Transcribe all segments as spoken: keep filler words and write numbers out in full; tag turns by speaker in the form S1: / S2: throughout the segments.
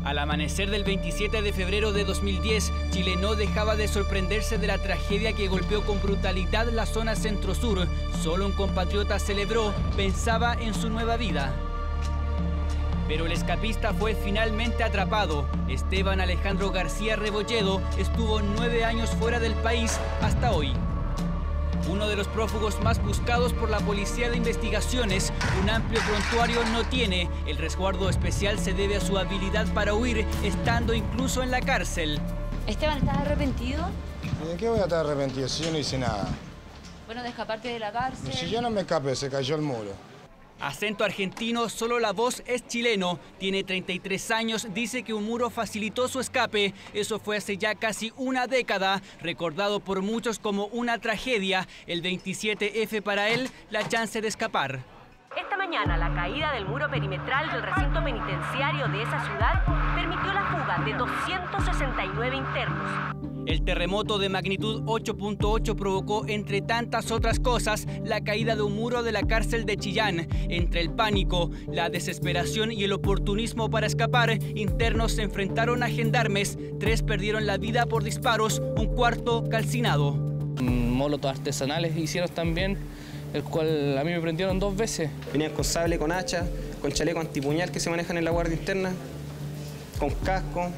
S1: Al amanecer del veintisiete de febrero de dos mil diez, Chile no dejaba de sorprenderse de la tragedia que golpeó con brutalidad la zona centro-sur. Solo un compatriota celebró, pensaba en su nueva vida. Pero el escapista fue finalmente atrapado. Esteban Alejandro García Rebolledo estuvo nueve años fuera del país hasta hoy. Uno de los prófugos más buscados por la Policía de Investigaciones, un amplio prontuario no tiene. El resguardo especial se debe a su habilidad para huir, estando incluso en la cárcel.
S2: Esteban, ¿estás arrepentido?
S3: ¿De qué voy a estar arrepentido si yo no hice nada?
S2: Bueno, de escaparte de la cárcel.
S3: Si yo no me escapé, se cayó el muro.
S1: Acento argentino, solo la voz es chileno. Tiene treinta y tres años, dice que un muro facilitó su escape. Eso fue hace ya casi una década, recordado por muchos como una tragedia. El veintisiete F para él, la chance de escapar.
S4: Esta mañana, la caída del muro perimetral del recinto penitenciario de esa ciudad permitió la fuga de doscientos sesenta y nueve internos.
S1: El terremoto de magnitud ocho punto ocho provocó, entre tantas otras cosas, la caída de un muro de la cárcel de Chillán. Entre el pánico, la desesperación y el oportunismo para escapar, internos se enfrentaron a gendarmes. Tres perdieron la vida por disparos, un cuarto calcinado.
S5: Molotov artesanales hicieron también, el cual a mí me prendieron dos veces.
S6: Venían con sable, con hacha, con chaleco antipuñal que se manejan en la Guardia Interna, con casco.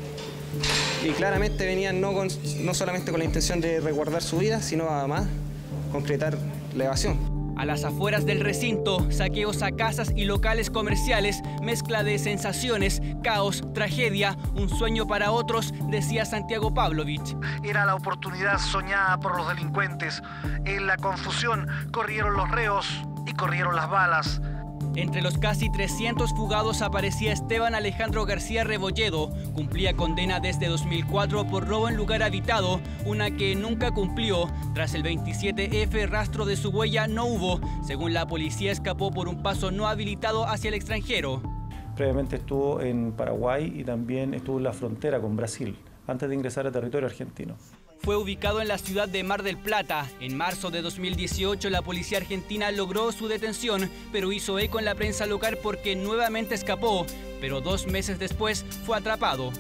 S6: Y claramente venían no, con, no solamente con la intención de resguardar su vida, sino además concretar la evasión.
S1: A las afueras del recinto, saqueos a casas y locales comerciales, mezcla de sensaciones, caos, tragedia, un sueño para otros, decía Santiago Pavlovich.
S7: Era la oportunidad soñada por los delincuentes. En la confusión corrieron los reos y corrieron las balas.
S1: Entre los casi trescientos fugados aparecía Esteban Alejandro García Rebolledo. Cumplía condena desde dos mil cuatro por robo en lugar habitado, una que nunca cumplió. Tras el veintisiete F, rastro de su huella no hubo. Según la policía, escapó por un paso no habilitado hacia el extranjero.
S8: Previamente estuvo en Paraguay y también estuvo en la frontera con Brasil, antes de ingresar a territorio argentino.
S1: Fue ubicado en la ciudad de Mar del Plata. En marzo de dos mil dieciocho, la policía argentina logró su detención, pero hizo eco en la prensa local porque nuevamente escapó, pero dos meses después fue atrapado.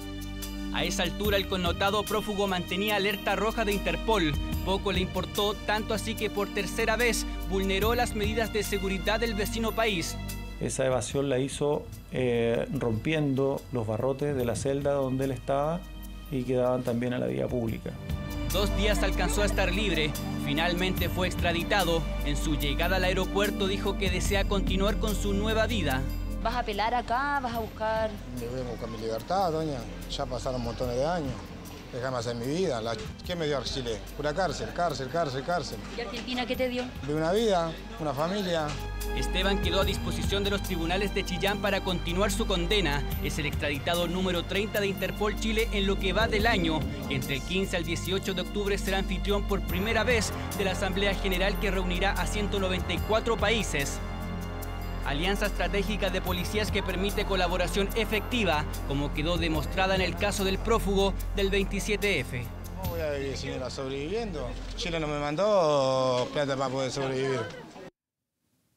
S1: A esa altura, el connotado prófugo mantenía alerta roja de Interpol. Poco le importó, tanto así que por tercera vez vulneró las medidas de seguridad del vecino país.
S8: Esa evasión la hizo eh, rompiendo los barrotes de la celda donde él estaba y quedaban también a la vía pública.
S1: Dos días alcanzó a estar libre. Finalmente fue extraditado. En su llegada al aeropuerto dijo que desea continuar con su nueva vida.
S2: ¿Vas a apelar acá? ¿Vas a buscar...?
S3: Me voy a buscar mi libertad, doña. Ya pasaron montones de años. Déjame hacer mi vida. La... ¿Qué me dio Chile? Pura cárcel, cárcel, cárcel, cárcel.
S2: ¿Y Argentina qué te dio?
S3: De una vida, una familia.
S1: Esteban quedó a disposición de los tribunales de Chillán para continuar su condena. Es el extraditado número treinta de Interpol Chile en lo que va del año. Entre el quince al dieciocho de octubre será anfitrión por primera vez de la Asamblea General que reunirá a ciento noventa y cuatro países. Alianza estratégica de policías que permite colaboración efectiva, como quedó demostrada en el caso del prófugo del veintisiete F.
S3: ¿Cómo voy a vivir, señora, sobreviviendo? Chile no me mandó plata para poder sobrevivir.